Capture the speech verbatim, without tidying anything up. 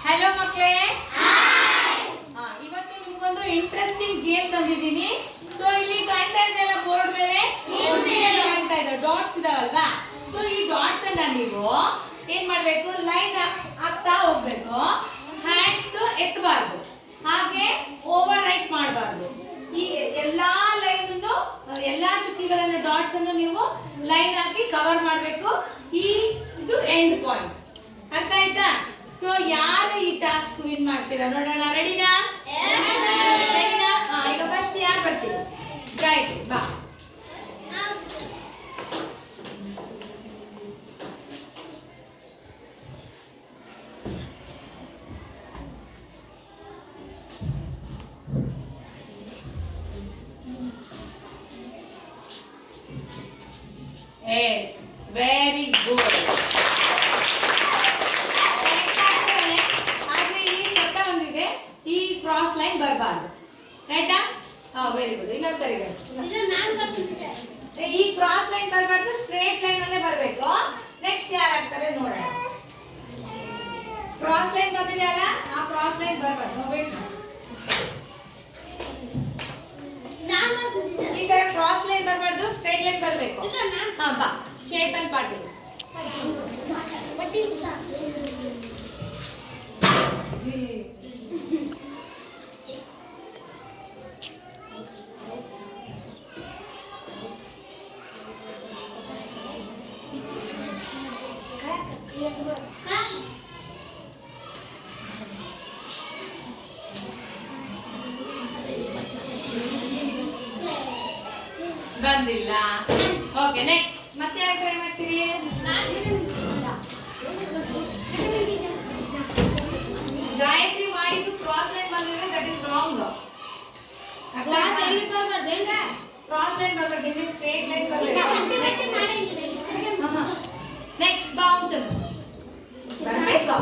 Hello ಮಕ್ಕಳೇ, ಇವತ್ತು ನಿಮ್ಗೊಂದು ಇಂಟ್ರೆಸ್ಟಿಂಗ್ ಗೇಮ್ ತಂದಿದ್ದೀನಿ. ಸೊ ಇಲ್ಲಿ ಕಾಣ್ತಾ ಇದೆಯಲ್ಲ ಬೋರ್ಡ್ ಮೇಲೆ ಕಾಣ್ತಾ ಇದೆ ಡಾಟ್ಸ್ ಇದಾವಲ್ವಾ. ಸೊ ಈ ಡಾಟ್ಸ್ ಅನ್ನ ನೀವು ಏನ್ ಮಾಡ್ಬೇಕು, ಲೈನ್ ಆಗ್ತಾ ಹೋಗ್ಬೇಕು. ಹ್ಯಾಂಡ್ಸ್ ಎತ್ತಬಾರ್ದು, ಹಾಗೆ ಓವರ್ ರೈಟ್ ಮಾಡಬಾರ್ದು. ಈ ಎಲ್ಲಾ ಲೈನ್ ಅನ್ನು ಎಲ್ಲಾ ಚುಕ್ಕಿಗಳನ್ನು ಡಾಟ್ಸ್ ಅನ್ನು ನೀವು ಲೈನ್ ಹಾಕಿ ಕವರ್ ಮಾಡಬೇಕು. ಈ ಇದು ಎಂಡ್ ಪಾಯಿಂಟ್. ಅರ್ಥ ಆಯ್ತಾ? ಸೊ ಯಾರು ಈ ಟಾಸ್ಕ್ ವಿನ್ ಮಾಡ್ತೀರಾ ನೋಡೋಣ. ರೆಡಿನಾ? ರೆಡಿನಾ? ಈಗ ಫಸ್ಟ್ ಯಾರು ಬರ್ತೀರಿ? ಗಾಯತ್ರಿ ಬಾ. Yes, very good. ಈ ಕ್ರಾಸ್ ಲೈನ್ ಬರಬಾರ್ದು. ರೈಟಾ? ಹಾ, ವೆರಿ ಗುಡ್. ಇನ್ನೊಂದು ಸರಿ ಈ ಕ್ರಾಸ್ ಲೈನ್ ಬರಬಾರ್ದು, ಸ್ಟ್ರೇಟ್ ಲೈನ್ ಅಲ್ಲೇ ಬರಬೇಕು. ನೆಕ್ಸ್ಟ್ ಯಾರಾಗ್ತಾರೆ ನೋಡೋಣ. ಕ್ರಾಸ್ ಲೈನ್ ಬಂದಿದೆಯಲ್ಲ, ಆ ಕ್ರಾಸ್ ಲೈನ್ ಬರಬಾರ್ದು. ವೇಟ್ ಮಾಡಿ. ಈ ತರ ಕ್ರಾಸ್ ಲೈನ್ ಬರಬಾರ್ದು, ಸ್ಟ್ರೇಟ್ ಲೈನ್ ಬರಬೇಕು. ಹಾ ಬಾ. ಚೇತನ್ ಪಾಟೀಲ್. ಬಂದಿಲ್ಲ. Okay, next. ಮತ್ತೆ ಯಾರು ಟ್ರೈ ಮಾಡ್ತೀರಿ? ಗಾಯತ್ರಿ ಮಾಡಿದ್ದು ಕ್ರಾಸ್ ಲೈನ್ ಬಂದಿದ್ರೆ that is wrong. Cross line ಬರಬಾರ್ದು, ಸ್ಟ್ರೇಟ್ ಲೈನ್ ಬರಬೇಕು. ನೆಕ್ಸ್ಟ್ ಬೌನ್ಸ್ ಬರಬೇಕು.